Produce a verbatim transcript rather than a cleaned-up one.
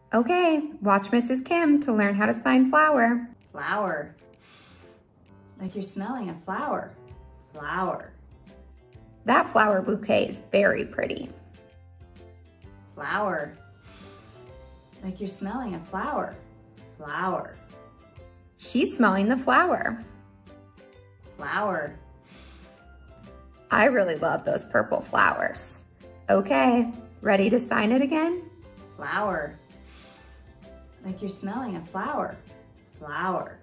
Okay, watch Missus Kim to learn how to sign flower. Flower. Like you're smelling a flower. Flower. That flower bouquet is very pretty. Flower. Like you're smelling a flower. Flower. She's smelling the flower. Flower. I really love those purple flowers. Okay, ready to sign it again? Flower. Like you're smelling a flower. Flower.